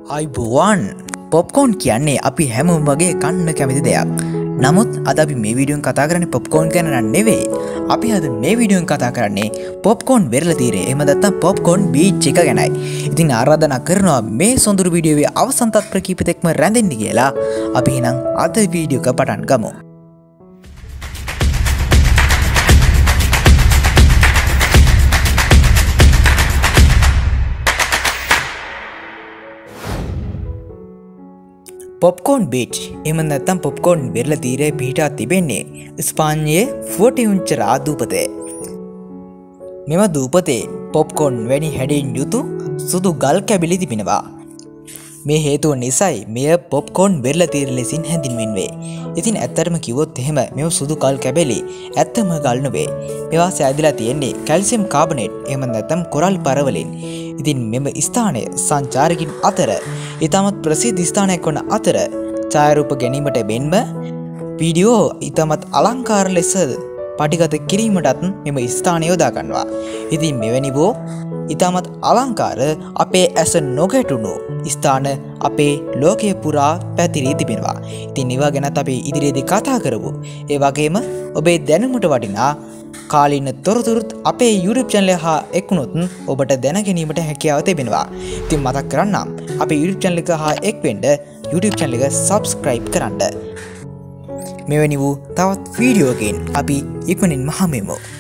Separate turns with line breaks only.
අයිබෝවන් පොප්කෝන් කියන්නේ අපි හැමෝම වගේ කන්න කැමති දෙයක්. නමුත් අද අපි මේ වීඩියෝෙන් කතා කරන්නේ පොප්කෝන් ගැන නෙවෙයි. අපි අද මේ වීඩියෝෙන් කතා කරන්නේ පොප්කෝන් වෙරළ තීරේ එහෙම නැත්නම් පොප්කෝන් බීච් එක ගැනයි. ඉතින් ආරාධනා කරනවා මේ සොඳුරු වීඩියෝවේ අවසන් තත්පර කිහිපෙකම රැඳෙන්න කියලා. අපි එහෙනම් අද වීඩියෝ එක පටන් ගමු. පොප්කෝන් බීච් එහෙම නැත්නම් පොප්කෝන් වෙරළ තීරයේ පිහිටා තිබෙන්නේ ස්පාඤ්ඤයේ ෆුවර්ටෙවෙන්චරා දූපතේ. මෙම දූපතේ පොප්කෝන් වැනි හැඩයෙන් යුතු සුදු ගල් කැබිලි තිබෙනවා. මේ හේතුව නිසායි මෙය පොප්කෝන් වෙරළ තීර ලෙසින් හැඳින්වෙන්නේ. ඉතින් ඇත්තටම කිව්වොත් එහෙම මෙව සුදු ගල් කැබිලි ඇත්තම ගල් නෙවේ. මේවා සෑදිලා තියෙන්නේ කැල්සියම් කාබනේට් එහෙම නැත්නම් කොරල් පර වලින්. ඉතින් මෙම ස්ථානය සංචාරකින් අතර ඉතාමත් ප්‍රසිද්ධ ස්ථානයක් වන අතර ඡායාරූප ගැනීමට මෙන්ම වීඩියෝ ඉතාමත් අලංකාර ලෙස පටිගත කිරීමටත් මෙම ස්ථානය යොදා ගන්නවා. ඉතින් මෙවැනි වූ ඉතාමත් අලංකාර අපේ ඇස නොගැටුණු ස්ථාන අපේ ලෝකයේ පුරා පැතිරී තිබෙනවා. ඉතින් ඒවා ගැනත් අපි ඉදිරියේදී කතා කරමු. ඒ වගේම ඔබේ දැනුමට වටිනා කාලීන තොරතුරුත් අපේ YouTube channel එක හා එක්ුණොත් ඔබට දැන ගැනීමට හැකියාව තිබෙනවා. ඉතින් මතක් කරන්නම් අපේ YouTube channel එක හා එක් වෙන්න YouTube channel එක subscribe කරන්න. මෙවැනි වූ තවත් වීඩියෝ එකකින් අපි ඉක්මනින්ම හමුවෙමු.